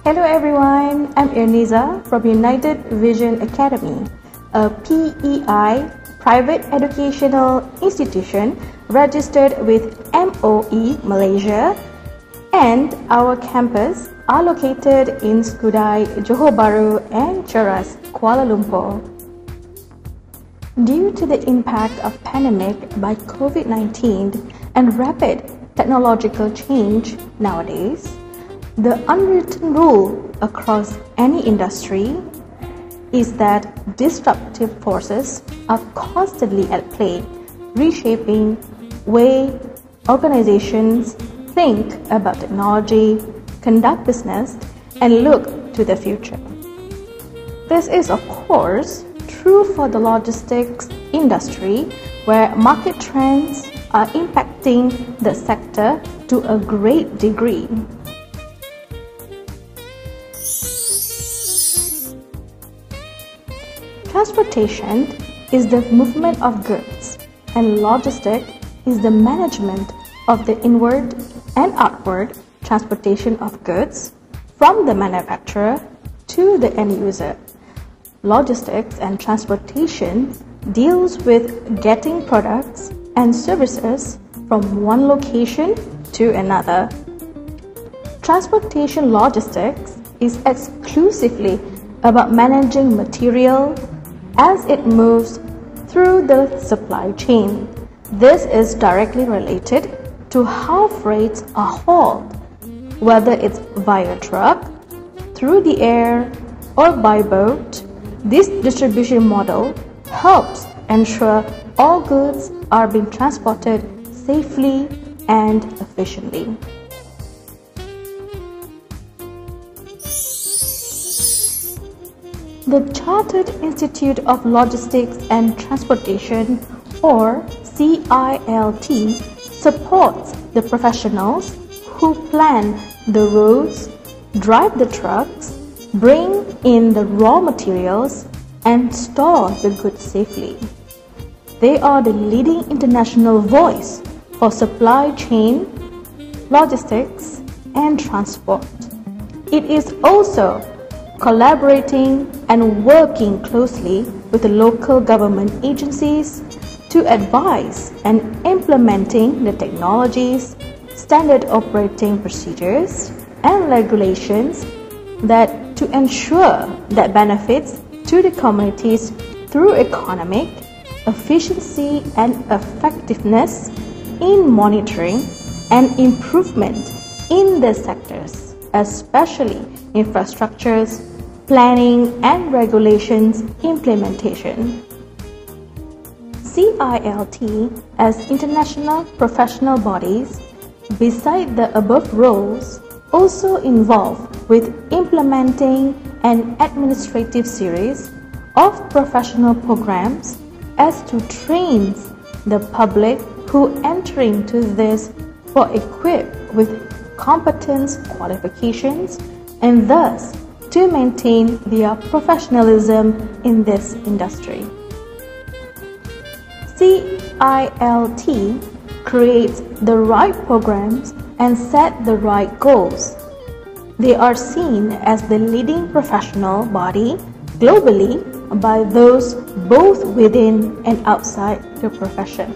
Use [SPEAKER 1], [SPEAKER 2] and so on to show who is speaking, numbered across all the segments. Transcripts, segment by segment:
[SPEAKER 1] Hello everyone, I'm Irniza from United Vision Academy, a PEI private educational institution registered with MOE Malaysia, and our campus are located in Skudai, Johor Bahru and Cheras, Kuala Lumpur. Due to the impact of pandemic by COVID-19 and rapid technological change nowadays, the unwritten rule across any industry is that disruptive forces are constantly at play, reshaping way organizations think about technology, conduct business, and look to the future. This is, of course, true for the logistics industry, where market trends are impacting the sector to a great degree. Transportation is the movement of goods, and logistics is the management of the inward and outward transportation of goods from the manufacturer to the end user. Logistics and transportation deals with getting products and services from one location to another. Transportation logistics is exclusively about managing material as it moves through the supply chain. This is directly related to how freights are hauled, whether it's via truck, through the air, or by boat. This distribution model helps ensure all goods are being transported safely and efficiently. The Chartered Institute of Logistics and Transportation, or CILT, supports the professionals who plan the roads, drive the trucks, bring in the raw materials, and store the goods safely. They are the leading international voice for supply chain, logistics, and transport. It is also collaborating and working closely with the local government agencies to advise and implementing the technologies, standard operating procedures, and regulations that to ensure that benefits to the communities through economic efficiency and effectiveness in monitoring and improvement in the sectors, especially infrastructures, planning and regulations implementation. CILT, as international professional bodies, beside the above roles, also involved with implementing an administrative series of professional programs as to train the public who enter into this for equipped with competence qualifications and thus to maintain their professionalism in this industry. CILT creates the right programs and set the right goals. They are seen as the leading professional body globally by those both within and outside the profession.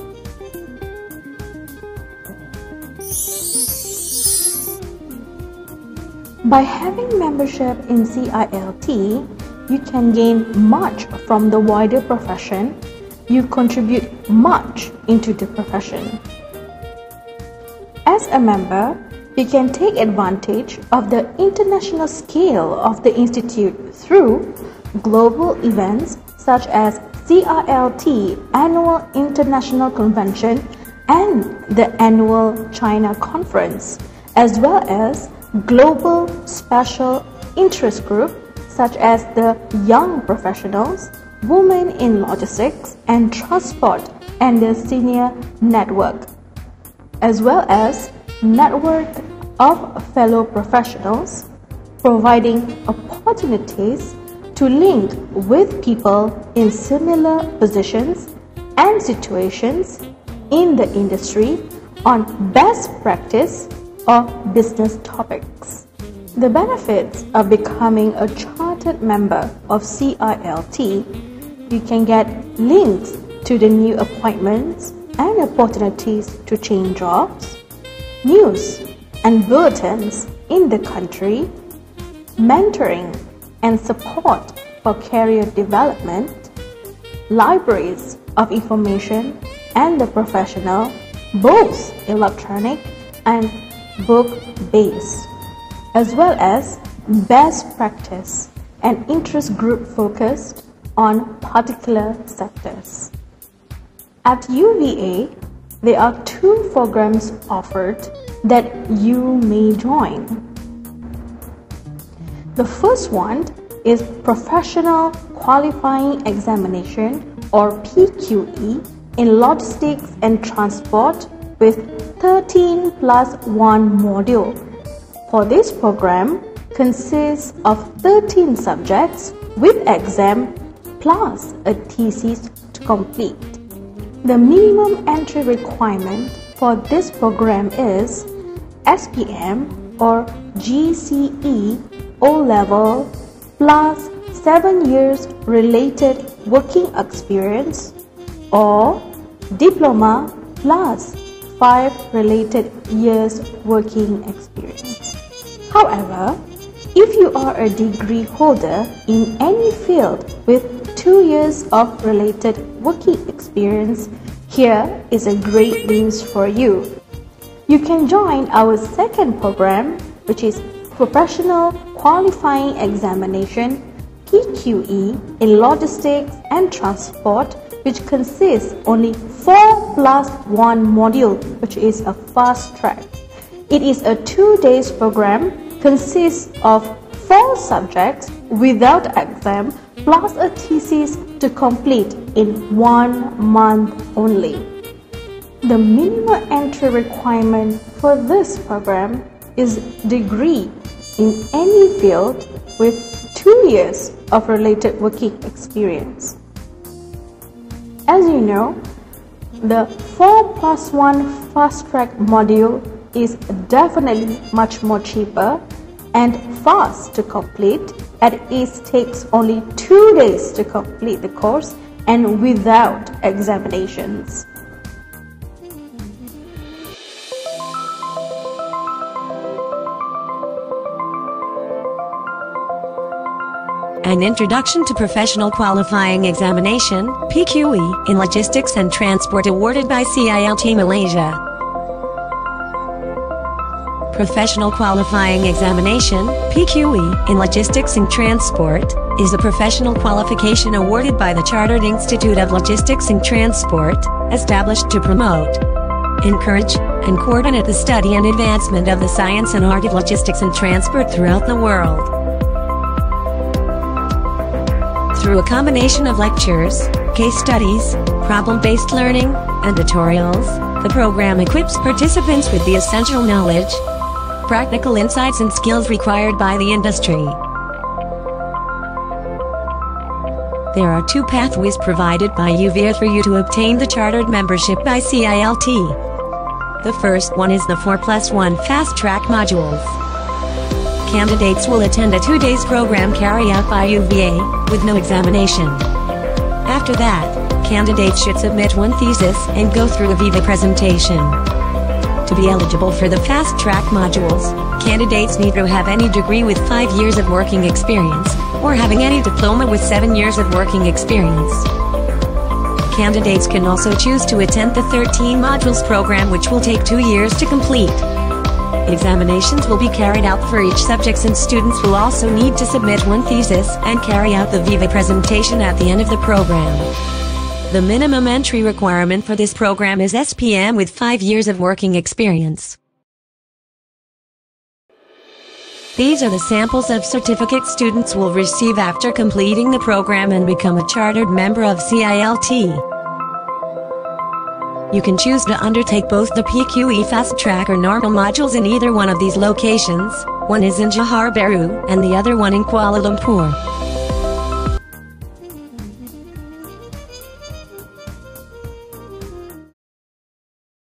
[SPEAKER 1] By having membership in CILT, you can gain much from the wider profession. You contribute much into the profession. As a member, you can take advantage of the international scale of the Institute through global events such as CILT Annual International Convention and the Annual China Conference, as well as global special interest group such as the Young Professionals, Women in Logistics and Transport, and the Senior Network, as well as network of fellow professionals, providing opportunities to link with people in similar positions and situations in the industry on best practice or business topics. The benefits of becoming a chartered member of CILT: you can get links to the new appointments and opportunities to change jobs, news and bulletins in the country, mentoring and support for career development, libraries of information and the professional, both electronic and book-based, as well as best practice and interest group focused on particular sectors. At UVA, there are 2 programs offered that you may join. The first one is Professional Qualifying Examination or PQE in Logistics and Transport with 13+1 module. For this program consists of 13 subjects with exam plus a thesis to complete. The minimum entry requirement for this program is SPM or GCE O-level plus 7 years related working experience or diploma plus 5 related years working experience. However, if you are a degree holder in any field with 2 years of related working experience, here is a great news for you. You can join our second program, which is Professional Qualifying Examination PQE in Logistics and Transport, which consists only 4+1 module, which is a fast track. It is a 2-day program, consists of 4 subjects without exam plus a thesis to complete in 1 month only. The minimum entry requirement for this program is degree in any field with 2 years of related working experience. As you know, the 4+1 fast track module is definitely much more cheaper and fast to complete, and it takes only 2 days to complete the course and without examinations.
[SPEAKER 2] An Introduction to Professional Qualifying Examination (PQE) in Logistics and Transport awarded by CILT Malaysia. Professional Qualifying Examination (PQE) in Logistics and Transport is a professional qualification awarded by the Chartered Institute of Logistics and Transport, established to promote, encourage, and coordinate the study and advancement of the science and art of logistics and transport throughout the world. Through a combination of lectures, case studies, problem-based learning, and tutorials, the program equips participants with the essential knowledge, practical insights and skills required by the industry. There are 2 pathways provided by UVA for you to obtain the chartered membership by CILT. The first one is the 4+1 fast track modules. Candidates will attend a 2-day program carried out by UVA, with no examination. After that, candidates should submit 1 thesis and go through a Viva presentation. To be eligible for the fast track modules, candidates need to have any degree with 5 years of working experience, or having any diploma with 7 years of working experience. Candidates can also choose to attend the 13 modules program, which will take 2 years to complete. Examinations will be carried out for each subject, and students will also need to submit 1 thesis and carry out the Viva presentation at the end of the program. The minimum entry requirement for this program is SPM with 5 years of working experience. These are the samples of certificates students will receive after completing the program and become a chartered member of CILT. You can choose to undertake both the PQE Fast Track or normal modules in either one of these locations. One is in Johor Bahru and the other one in Kuala Lumpur.